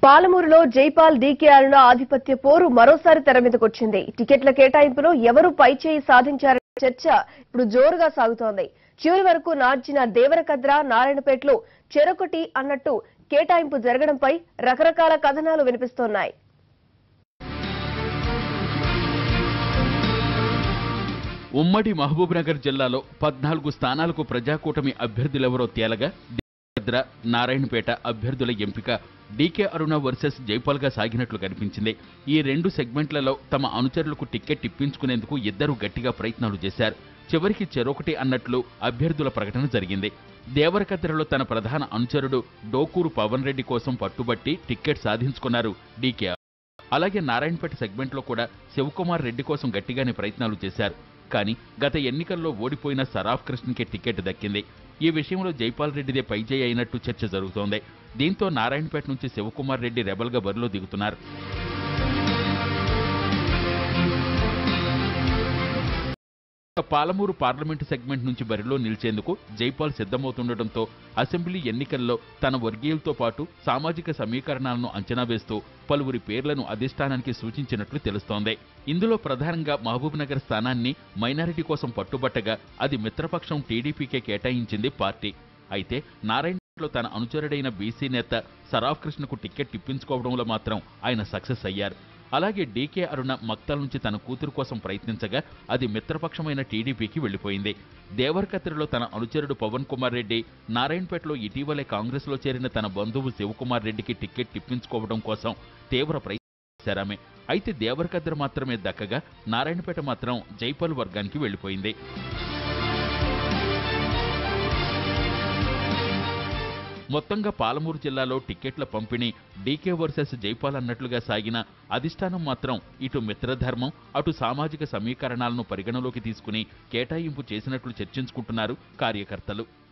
పాలమూరులో జైపాల్ డీకే అరుణ ఆధిపత్య పోరు మరోసారి తెరమీదకొచ్చింది. టికెట్ల కేటాయింపులో ఎవరు పైచేయి సాధించారనే చర్చ ఇప్పుడు జోరుగా సాగుతోంది. చివరి వరకు నార్చిన దేవరకద్ర, నారాయణపేటలో చెరొకటి అన్నట్టు కేటాయింపు జరగడంపై రకరకాల కథనాలు వినిపిస్తున్నాయి. ఉమ్మడి మహబూబ్నగర్ జిల్లాలో 14 స్థానాలకు ప్రజాకూటమి అభ్యర్థులెవరో తేలగా దేవరకద్ర, నారాయణపేట అభ్యర్థుల ఎంపిక డీకే అరుణ వర్సెస్ జైపాల్ గా సాగినట్లు కనిపించింది. ఈ రెండు సెగ్మెంట్లలో తమ అనుచరులకు టికెట్ ఇప్పించుకునేందుకు ఇద్దరు గట్టిగా ప్రయత్నాలు చేశారు. చివరికి చెరొకటి అన్నట్లు అభ్యర్థుల ప్రకటన జరిగింది. దేవరకద్రలో తన ప్రధాన అనుచరుడు డోకూరు పవన్ రెడ్డి కోసం పట్టుబట్టి టికెట్ సాధించుకున్నారు డీకే. అలాగే నారాయణపేట సెగ్మెంట్లో కూడా శివకుమార్ రెడ్డి కోసం గట్టిగానే ప్రయత్నాలు చేశారు. కానీ గత ఎన్నికల్లో ఓడిపోయిన సరాఫ్ కృష్ణకి టికెట్ దక్కింది. ఈ విషయంలో జైపాల్ రెడ్డిదే పైచేయి అయినట్టు చర్చ జరుగుతోంది. దీంతో నారాయణపేట నుంచి శివకుమార్ రెడ్డి రెబల్గా బరిలో దిగుతున్నారు. పాలమూరు పార్లమెంటు సెగ్మెంట్ నుంచి బరిలో నిలిచేందుకు జైపాల్ సిద్ధమవుతుండటంతో అసెంబ్లీ ఎన్నికల్లో తన వర్గీయులతో పాటు సామాజిక సమీకరణాలను అంచనా వేస్తూ పలువురి పేర్లను అధిష్టానానికి సూచించినట్లు తెలుస్తోంది. ఇందులో ప్రధానంగా మహబూబ్నగర్ స్థానాన్ని మైనారిటీ కోసం పట్టుబట్టగా అది మిత్రపక్షం టీడీపీకే కేటాయించింది పార్టీ. అయితే నారాయణపేటలో తన అనుచరుడైన బీసీ నేత సరాఫ్ కృష్ణకు టికెట్ ఇప్పించుకోవడంలో మాత్రం ఆయన సక్సెస్ అయ్యారు. అలాగే డీకే అరుణ మక్తల్ నుంచి తన కూతురు కోసం ప్రయత్నించగా అది మిత్రపక్షమైన టీడీపీకి వెళ్లిపోయింది. దేవరకద్రలో తన అనుచరుడు పవన్ కుమార్ రెడ్డి, నారాయణపేటలో ఇటీవలే కాంగ్రెస్లో చేరిన తన బంధువు శివకుమార్ రెడ్డికి టికెట్ ఇప్పించుకోవడం కోసం తీవ్ర ప్రయత్నం చేశారామె. అయితే దేవరకద్ర మాత్రమే దక్కగా నారాయణపేట మాత్రం జైపాల్ వర్గానికి వెళ్లిపోయింది. మొత్తంగా పాలమూరు జిల్లాలో టికెట్ల పంపిణీ డీకే వర్సెస్ జైపాల్ అన్నట్లుగా సాగిన అధిష్టానం మాత్రం ఇటు మిత్రధర్మం, అటు సామాజిక సమీకరణాలను పరిగణలోకి తీసుకుని కేటాయింపు చేసినట్లు చర్చించుకుంటున్నారు కార్యకర్తలు.